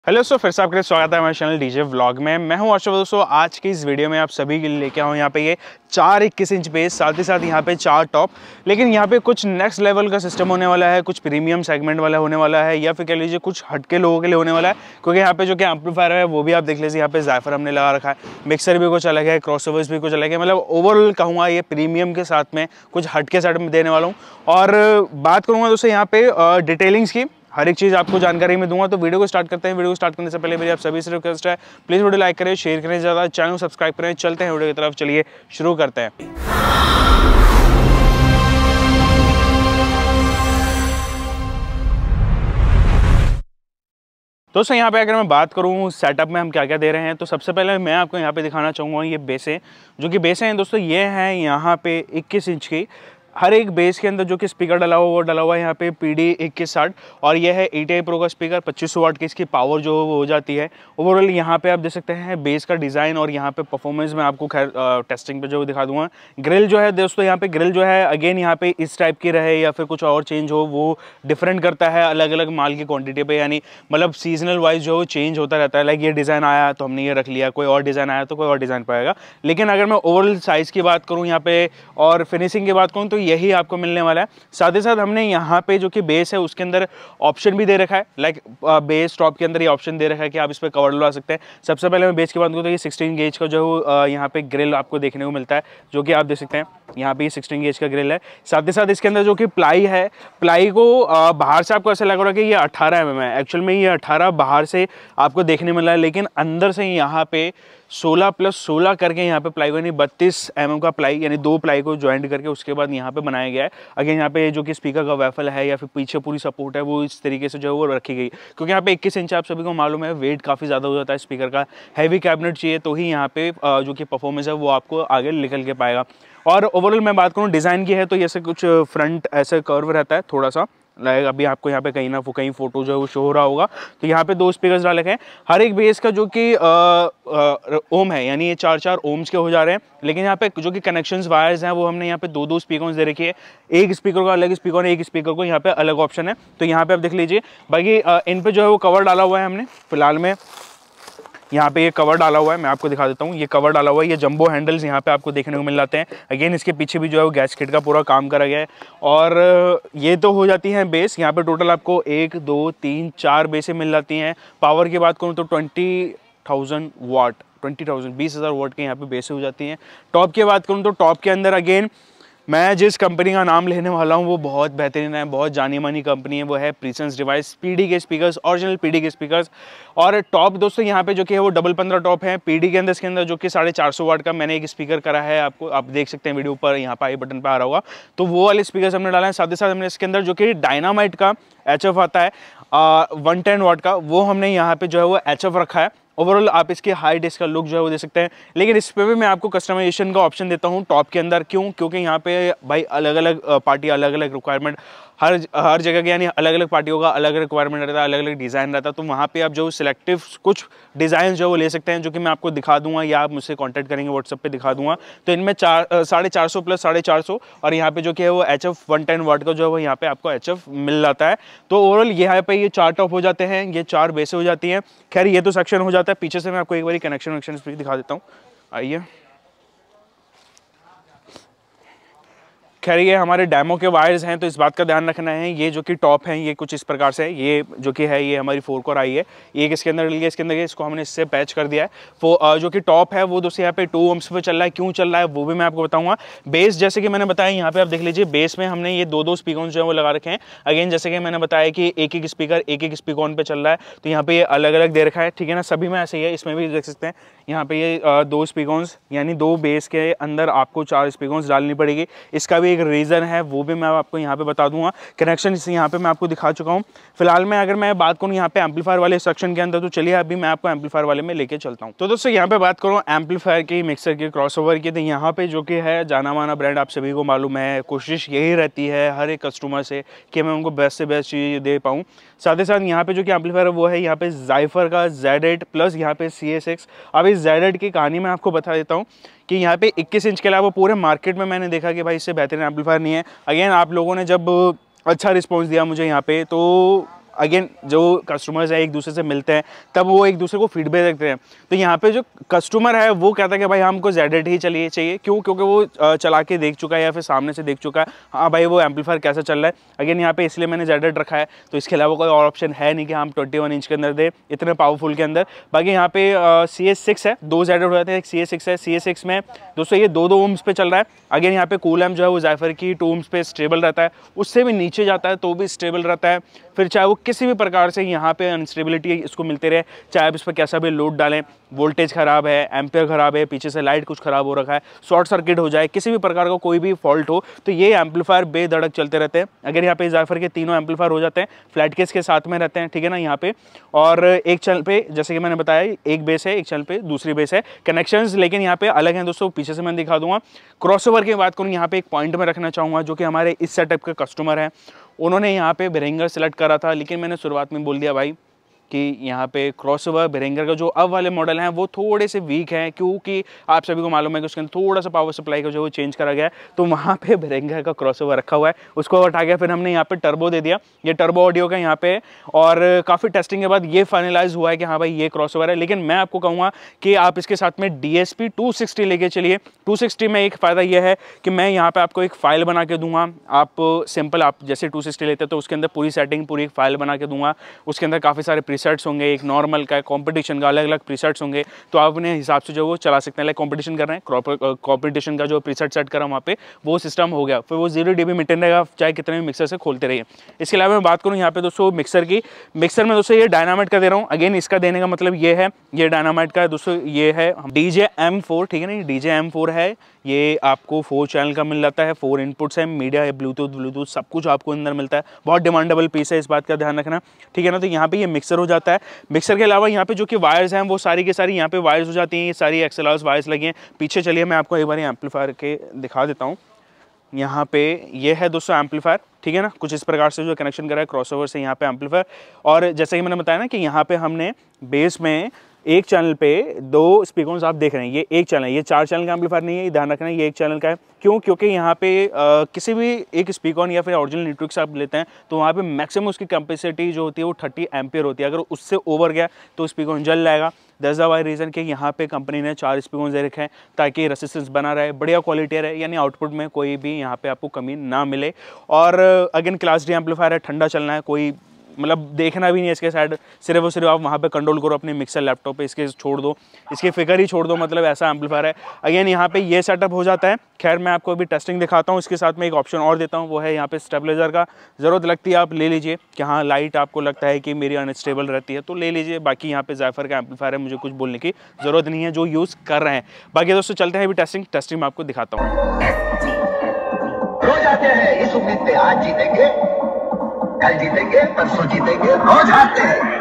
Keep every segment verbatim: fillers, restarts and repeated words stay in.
Hello दोस्तों, फिर से आपका स्वागत है हमारे चैनल डीजे व्लॉग में। मैं हूं आशा। दोस्तों आज की इस वीडियो में आप सभी के लिए लेके आऊँ यहाँ पे ये चार इक्कीस इंच बेस, साथ ही साथ यहाँ पे चार टॉप। लेकिन यहाँ पे कुछ नेक्स्ट लेवल का सिस्टम होने वाला है, कुछ प्रीमियम सेगमेंट वाला होने वाला है, या फिर कह लीजिए कुछ हटके लोगों के लिए होने वाला है। क्योंकि यहाँ पे जो कि एम्पलीफायर है वो भी आप देख लीजिए, यहाँ पे ज़ायफर हमने लगा रखा है, मिक्सर भी कुछ अलग है, क्रॉसओवर्स भी कुछ अलग है। मतलब ओवरऑल कहूँगा ये प्रीमियम के साथ में कुछ हटके सेट में देने वाला हूँ। और बात करूँगा दोस्तों यहाँ पे डिटेलिंग्स की, हर एक चीज़ आपको जानकारी में दूंगा। तो वीडियो को स्टार्ट करते हैं। वीडियो को स्टार्ट करने से पहले मेरी आप सभी से रिक्वेस्ट है, प्लीज़ वीडियो लाइक करें, शेयर करें, ज़्यादा चैनल को सब्सक्राइब करें। चलते हैं वीडियो की तरफ, चलिए शुरू करते हैं। दोस्तों यहाँ पे अगर मैं बात करूँ सेटअप में हम क्या क्या दे रहे हैं, तो सबसे पहले मैं आपको यहाँ पे दिखाना चाहूँगा ये बेसें, जो कि बेसें हैं दोस्तों ये हैं यहाँ पे इक्कीस इंच की। हर एक बेस के अंदर जो कि स्पीकर डला हुआ वो डला हुआ है यहाँ पे पी डी इक्कीस साठ, और यह है ई टी आई प्रो का स्पीकर। पच्चीस सौ वाट की इसकी पावर जो वो हो जाती है। ओवरऑल यहाँ पे आप देख सकते हैं बेस का डिज़ाइन, और यहाँ पे परफॉर्मेंस में आपको खैर टेस्टिंग पे जो दिखा दूंगा। ग्रिल जो है दोस्तों यहाँ पे ग्रिल जो है अगेन यहाँ पे इस टाइप की रहे या फिर कुछ और चेंज हो, वो डिफरेंट करता है अलग अलग माल की क्वान्टिटी पर, यानी मतलब सीजनल वाइज जो चेंज होता रहता है। लाइक ये डिज़ाइन आया तो हमने ये रख लिया, कोई और डिज़ाइन आया तो कोई और डिज़ाइन पाएगा। लेकिन अगर मैं ओवरऑल साइज़ की बात करूँ यहाँ पे और फिनिशिंग की बात करूँ तो यही आपको मिलने वाला है। साथ ही साथ हमने यहाँ पे जो कि बेस है उसके अंदर ऑप्शन भी दे रखा है। लाइक बेस टॉप के अंदर ये ऑप्शन दे रखा है कि आप इस पे कवर लगा सकते हैं। सबसे पहले मैं बेस की बात करूँ तो ये सोलह गेज का जो यहाँ पे ग्रिल आपको देखने को मिलता है, जो कि आप देख सकते हैं यहाँ पे ये सोलह गेज का ग्रिल है। साथ ही साथ इसके अंदर जो कि प्लाई है, प्लाई को बाहर से आपको ऐसा लग रहा है कि ये अठारह एम एम है, एक्चुअल में ये अठारह बाहर से आपको देखने मिल रहा है, लेकिन अंदर से यहाँ पे सोलह प्लस सोलह करके यहाँ पे प्लाई को यानी बत्तीस एम एम का प्लाई, यानी दो प्लाई को ज्वाइंट करके उसके बाद यहाँ पे बनाया गया है। अगेन यहाँ पे जो कि स्पीकर का वेफल है या फिर पीछे पूरी सपोर्ट है वो इस तरीके से जो है वो रखी गई, क्योंकि यहाँ पे इक्कीस इंच आप सभी को मालूम है वेट काफ़ी ज़्यादा हो जाता है स्पीकर का। हैवी कैबिनेट चाहिए तो ही यहाँ पे जो कि परफॉर्मेंस है वो आपको आगे निकल के पाएगा। और ओवरऑल मैं बात करूँ डिज़ाइन की है तो ऐसे कुछ फ्रंट ऐसे कर्व रहता है थोड़ा सा। लाइक अभी आपको यहाँ पे कहीं ना कहीं फोटो जो है वो शो हो रहा होगा, तो यहाँ पे दो स्पीकर्स डाले हैं। हर एक बेस का जो कि ओम है, यानी ये चार चार ओम्स के हो जा रहे हैं। लेकिन यहाँ पे जो कि कनेक्शंस वायर्स हैं वो हमने यहाँ पे दो दो स्पीकर्स दे रखी है। एक स्पीकर का अलग स्पीकर है, एक स्पीकर को यहाँ पे अलग ऑप्शन है। तो यहाँ पे आप देख लीजिए। बाकी इन पे जो है वो कवर डाला हुआ है हमने फिलहाल में। यहाँ पे ये कवर डाला हुआ है, मैं आपको दिखा देता हूँ। ये कवर डाला हुआ है, ये जंबो हैंडल्स यहाँ पे आपको देखने को मिल जाते हैं। अगेन इसके पीछे भी जो है वो गैसकेट का पूरा काम करा गया है। और ये तो हो जाती हैं बेस। यहाँ पे टोटल आपको एक दो तीन चार बेसें मिल जाती हैं। पावर की बात करूँ तो twenty thousand watt twenty thousand बीस हज़ार वाट के यहाँ पे बेसें हो जाती हैं। टॉप की बात करूँ तो टॉप के अंदर अगेन मैं जिस कंपनी का नाम लेने वाला हूँ वो बहुत बेहतरीन है, बहुत जानी मानी कंपनी है, वो है presence device. P D speakers, original P D speakers. और टॉप दोस्तों यहाँ पे जो कि है वो डबल पंद्रह टॉप है पीडी के अंदर। इसके अंदर जो कि साढ़े चार सौ वाट का मैंने एक स्पीकर करा है, आपको आप देख सकते हैं वीडियो पर, यहाँ पर आई बटन पर आ रहा होगा। तो वो वाले स्पीकर हमने डाला है। साथ ही साथ हमने इसके अंदर जो कि डायनामाइट का एच एफ आता है वन टेन वाट का, वो हमने यहाँ पे जो है वो एच एफ रखा है। ओवरऑल आप इसकी हाइट, इसका लुक जो है वो दे सकते हैं। लेकिन इस पे भी मैं आपको कस्टमाइजेशन का ऑप्शन देता हूँ टॉप के अंदर। क्यों? क्योंकि यहाँ पे भाई अलग अलग पार्टी, अलग अलग रिक्वायरमेंट, हर हर जगह के यानी अलग अलग पार्टियों का अलग अलग रिक्वायरमेंट रहता है, अलग अलग डिज़ाइन रहता है। तो वहाँ पे आप जो सिलेक्टिव कुछ डिज़ाइन जो वो ले सकते हैं, जो कि मैं आपको दिखा दूंगा, या आप मुझसे कॉन्टैक्ट करेंगे व्हाट्सएप पे दिखा दूंगा। तो इनमें चार साढ़े चार सौ प्लस साढ़े चार सौ, और यहाँ पे जो कि है वो H F one ten watt का जो है वो यहाँ पे आपको एच एफ मिल जाता है। तो ओवरऑल यहाँ पे ये चार टॉप हो जाते हैं, ये चार बेसें हो जाती हैं। खैर ये तो सेक्शन हो जाता है। पीछे से मैं आपको एक बार कनेक्शन वनेक्शन दिखा देता हूँ, आइए। खैर ये हमारे डैमो के वायर्स हैं, तो इस बात का ध्यान रखना है। ये जो कि टॉप हैं ये कुछ इस प्रकार से है। ये जो कि है ये हमारी फोर कोर आई है, एक इसके अंदर लिए इसके अंदर इसको हमने इससे पैच कर दिया है। वो जो कि टॉप है वो दोस्तों यहाँ पे टू ओम्स पे चल रहा है। क्यों चल रहा है वो भी मैं आपको बताऊंगा। बेस जैसे कि मैंने बताया, यहाँ पे आप देख लीजिए, बेस में हमने ये दो दो स्पीकर जो है वो लगा रखे हैं। अगेन जैसे कि मैंने बताया कि एक एक स्पीकर एक एक स्पीकर पे चल रहा है, तो यहाँ पे ये अलग अलग दे रखा है, ठीक है ना। सभी में ऐसे ही है, इसमें भी देख सकते हैं। यहाँ पे ये दो स्पीकर्स यानी दो बेस के अंदर आपको चार स्पीकर्स डालनी पड़ेगी। इसका भी एक रीज़न है, वो भी मैं आपको यहाँ पे बता दूंगा। कनेक्शन यहाँ पे मैं आपको दिखा चुका हूँ। फिलहाल में अगर मैं बात करूँ यहाँ पे एम्पलीफायर वाले सेक्शन के अंदर, तो चलिए अभी मैं आपको एम्पलीफायर वाले में लेके चलता हूँ। तो दोस्तों यहाँ पे बात करूँ एम्पलीफायर की, मिक्सर की, क्रॉसओवर की, तो यहाँ पे जो कि है जाना माना ब्रांड आप सभी को मालूम है। कोशिश यही रहती है हर एक कस्टमर से कि मैं उनको बेस्ट से बेस्ट चीज़ दे पाऊँ। साथ ही साथ यहाँ पे जो कि एम्पलीफायर है वो है यहाँ पे ज़ायफर का ज़ेड एट प्लस यहाँ पे सी एस एक्स। अब इस ज़ेड एट की कहानी मैं आपको बता देता हूँ कि यहाँ पे इक्कीस इंच के अलावा पूरे मार्केट में मैंने देखा कि भाई इससे बेहतरीन एम्पलीफायर नहीं है। अगेन आप लोगों ने जब अच्छा रिस्पॉन्स दिया मुझे यहाँ पे, तो अगेन जो कस्टमर्स हैं एक दूसरे से मिलते हैं तब वो एक दूसरे को फीडबैक देते हैं। तो यहाँ पे जो कस्टमर है वो कहता है कि भाई हमको जेड एट ही चलिए चाहिए, क्यों? क्योंकि वो चला के देख चुका है या फिर सामने से देख चुका है, हाँ भाई वो एम्पलीफायर कैसा चल रहा है। अगेन यहाँ पे इसलिए मैंने जेड एट रखा है, तो इसके अलावा कोई और ऑप्शन है नहीं कि हम ट्वेंटी वन इंच के अंदर दे इतने पावरफुल के अंदर। बाकी यहाँ पे सी एस सिक्स है, दो जेड एट हो जाते हैं, एक सी एस सिक्स है। सी एस सिक्स में दोस्तों ये दो दो ओम्स पे चल रहा है। अगेन यहाँ पे कूल एम्प जो है वो ज़ाइफर की टू ओम्स पे स्टेबल रहता है, उससे भी नीचे जाता है तो भी स्टेबल रहता है। फिर चाहे वो किसी भी प्रकार से यहाँ पे अनस्टेबिलिटी इसको मिलते रहे, चाहे आप इस पर कैसा भी लोड डालें, वोल्टेज ख़राब है, एम्पियर ख़राब है, पीछे से लाइट कुछ ख़राब हो रखा है, शॉर्ट सर्किट हो जाए, किसी भी प्रकार का कोई भी फॉल्ट हो, तो ये एम्पलीफायर बेधड़क चलते रहते हैं। अगर यहाँ पे ज़ाइफर के तीनों एम्पलीफायर हो जाते हैं, फ्लैट केस के साथ में रहते हैं, ठीक है ना यहाँ पे। और एक चैनल पे जैसे कि मैंने बताया एक बेस है, एक चैनल पे दूसरी बेस है, कनेक्शंस लेकिन यहाँ पे अलग हैं दोस्तों, पीछे से मैं दिखा दूंगा। क्रॉसओवर की बात करूँ यहाँ पे एक पॉइंट में रखना चाहूँगा, जो कि हमारे इस सेटअप के कस्टमर हैं, उन्होंने यहाँ पे बेरेंगर सेलेक्ट करा था, लेकिन मैंने शुरुआत में बोल दिया भाई कि यहाँ पे क्रॉसओवर बेरेंगर का जो अब वाले मॉडल हैं वो थोड़े से वीक हैं, क्योंकि आप सभी को मालूम है कि उसके अंदर थोड़ा सा पावर सप्लाई का जो वो चेंज करा गया है, तो वहाँ पे बेरेंगर का क्रॉसओवर रखा हुआ है, उसको हटा गया। फिर हमने यहाँ पे टर्बो दे दिया, ये टर्बो ऑडियो का यहाँ पे, और काफ़ी टेस्टिंग के बाद ये फाइनलाइज हुआ है कि हाँ भाई ये क्रॉसओवर है। लेकिन मैं आपको कहूँगा कि आप इसके साथ में D S P two sixty लेके चलिए। टू सिक्सटी में एक फ़ायदा ये है कि मैं यहाँ पे आपको एक फ़ाइल बना के दूंगा, आप सिंपल आप जैसे टू सिक्सटी लेते हैं तो उसके अंदर पूरी सेटिंग पूरी एक फाइल बना के दूंगा, उसके अंदर काफ़ी सारे प्रीसेट्स होंगे, एक नॉर्मल का कंपटीशन का अलग अलग प्रीसेट्स होंगे, तो आप अपने हिसाब से जो वो चला सकते हैं। लाइक कंपटीशन कर रहे हैं, कंपटीशन का जो प्रीसेट सेट करा वहाँ पे वो सिस्टम हो गया, फिर वो जीरो डीबी मेंटेन रहेगा चाहे कितने भी मिक्सर से खोलते रहिए। इसके अलावा मैं बात करूँ यहाँ पे दोस्तों मिक्सर की, मिक्सर में दोस्तों ये डायनामाइट का दे रहा हूँ। अगेन इसका देने का मतलब ये है, ये डायनामाइट का है दोस्तों, ये है डी जे एम फोर, ठीक है ना, डी जे एम फोर है, ये आपको फोर चैनल का मिल जाता है, फोर इनपुट्स है, मीडिया है, ब्लूटूथ ब्लूटूथ सब कुछ आपको अंदर मिलता है, बहुत डिमांडेबल पीस है, इस बात का ध्यान रखना, ठीक है ना। तो यहाँ पे ये मिक्सर हो जाता है। मिक्सर के अलावा यहाँ पे जो कि वायर्स हैं वो सारी की सारी यहाँ पे वायर्स हो जाती हैं, ये सारी एक्सएलआर वायर्स लगी हैं। पीछे चलिए मैं आपको एक बार एम्पलीफायर के दिखा देता हूँ। यहाँ पे ये है दोस्तों एम्पलीफायर, ठीक है ना, कुछ इस प्रकार से जो कनेक्शन करा है क्रॉसओवर से यहाँ पे एम्पलीफायर। और जैसे कि मैंने बताया ना कि यहाँ पे हमने बेस में एक चैनल पे दो स्पीकर्स आप देख रहे हैं, ये एक चैनल है, ये चार चैनल का एम्पलीफायर नहीं है, ध्यान रखना ये एक चैनल का है। क्यों? क्योंकि यहाँ पे आ, किसी भी एक स्पीकर या फिर ओरिजिनल नेटवर्क से आप लेते हैं तो वहाँ पे मैक्सिमम उसकी कैपेसिटी जो होती है वो थर्टी एम्पियर होती है, अगर उससे ओवर गया तो स्पीकर जल जाएगा। दैट्स द वाई रीज़न कि यहाँ पे कंपनी ने चार स्पीकर दे रखे हैं ताकि रेसिस्टेंस बना रहे, बढ़िया क्वालिटी रहे, यानी आउटपुट में कोई भी यहाँ पे आपको कमी ना मिले। और अगेन क्लास डी एम्पलीफायर है, ठंडा चलना है, कोई मतलब देखना भी नहीं है इसके साइड, सिर्फ और सिर्फ आप वहाँ पे कंट्रोल करो अपने मिक्सर लैपटॉप पे, इसके छोड़ दो, इसकी फिगर ही छोड़ दो, मतलब ऐसा एम्पलीफायर है। अगेन यहाँ पे ये सेटअप हो जाता है। खैर मैं आपको अभी टेस्टिंग दिखाता हूँ, इसके साथ में एक ऑप्शन और देता हूँ, वो है यहाँ पे स्टेबलाइजर का। ज़रूरत लगती है आप ले लीजिए, कि हाँ लाइट आपको लगता है कि मेरी अनस्टेबल रहती है तो ले लीजिए। बाकी यहाँ पे ज़ाइफर का एम्पलीफायर है, मुझे कुछ बोलने की ज़रूरत नहीं है, जो यूज़ कर रहे हैं। बाकी दोस्तों चलते हैं अभी टेस्टिंग टेस्टिंग मैं आपको दिखाता हूँ। रोज आते हैं इस उम्मीद पे आज जीतेंगे, कल जीतेंगे, परसों जीतेंगे, रोज हारते हैं।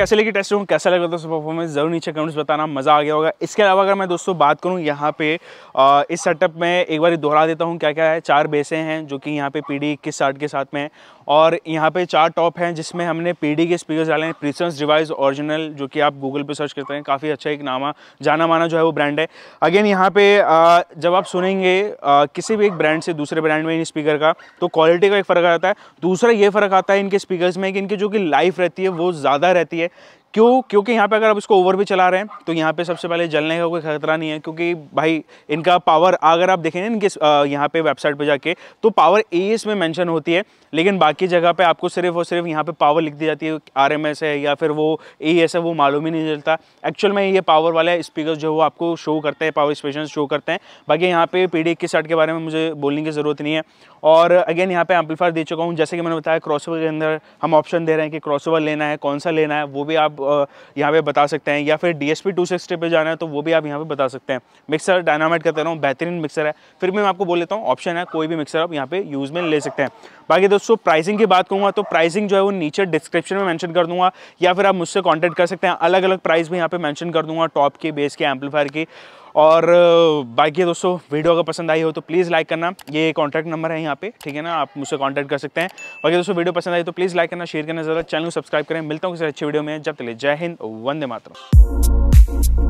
कैसे लेके टेस्ट हूँ, कैसा लगा दोस्तों परफॉर्मेंस, जरूर नीचे कमेंट्स बताना, मज़ा आ गया होगा। इसके अलावा अगर मैं दोस्तों बात करूँ यहाँ पे आ, इस सेटअप में एक बार दोहरा देता हूँ क्या क्या है। चार बेसें हैं जो कि यहाँ पे पी डी इक्कीस साठ के साथ में है, और यहाँ पे चार टॉप हैं जिसमें हमने पी डी के स्पीकर्स डाले हैं, प्रिसेंस डिवाइस ओरिजिनल, जो कि आप गूगल पे सर्च करते हैं, काफ़ी अच्छा एक नामा जाना माना जो है वो ब्रांड है। अगेन यहाँ पे आ, जब आप सुनेंगे आ, किसी भी एक ब्रांड से दूसरे ब्रांड में इन स्पीकर का, तो क्वालिटी का एक फ़र्क आता है। दूसरा ये फ़र्क आता है इनके स्पीकर्स में कि इनकी जो कि लाइफ रहती है वो ज़्यादा रहती है। क्यों? क्योंकि यहाँ पे अगर आप इसको ओवर भी चला रहे हैं तो यहाँ पे सबसे पहले जलने का कोई खतरा नहीं है, क्योंकि भाई इनका पावर अगर आप देखेंगे इनके यहाँ पे वेबसाइट पे जाके तो पावर ए एस में मेंशन होती है, लेकिन बाकी जगह पे आपको सिर्फ और सिर्फ यहाँ पे पावर लिख दी जाती है, आर एम एस है या फिर वो ए एस है, वो मालूम ही नहीं चलता। एक्चुअल में ये पावर वाले स्पीकर जो वो आपको शो करते हैं, पावर स्टेशन शो करते हैं। बाकी यहाँ पे पी डी इक्कीस साठ के बारे में मुझे बोलने की ज़रूरत नहीं है। और अगेन यहाँ पे एम्पलीफायर दे चुका हूँ, जैसे कि मैंने बताया क्रॉसओवर के अंदर हम ऑप्शन दे रहे हैं कि क्रॉसओवर लेना है, कौन सा लेना है वो भी आप यहाँ पे बता सकते हैं, या फिर D S P two sixty पे जाना है तो वो भी आप यहाँ पे बता सकते हैं। मिक्सर डायनामाइट का कह रहा हूँ, बेहतरीन मिक्सर है। फिर भी मैं आपको बोल लेता हूँ ऑप्शन है, कोई भी मिक्सर आप यहाँ पे यूज़ में ले सकते हैं। बाकी दोस्तों प्राइसिंग की बात करूँगा तो प्राइसिंग जो है वो नीचे डिस्क्रिप्शन में मेंशन कर दूंगा, या फिर आप मुझसे कांटेक्ट कर सकते हैं। अलग अलग प्राइस भी यहाँ पे मेंशन कर दूंगा, टॉप की, बेस के, एम्पलीफायर की। और बाकी दोस्तों वीडियो अगर पसंद आई हो तो प्लीज़ लाइक करना, ये कॉन्टैक्ट नंबर है यहाँ पे, ठीक है ना, आप मुझसे कांटेक्ट कर सकते हैं। बाकी दोस्तों वीडियो पसंद आई तो प्लीज़ लाइक करना, शेयर करना, ज़रा चैनल को सब्सक्राइब करें। मिलता हूँ किसी अच्छी वीडियो में, जब तक जय हिंद, वंदे मातरम।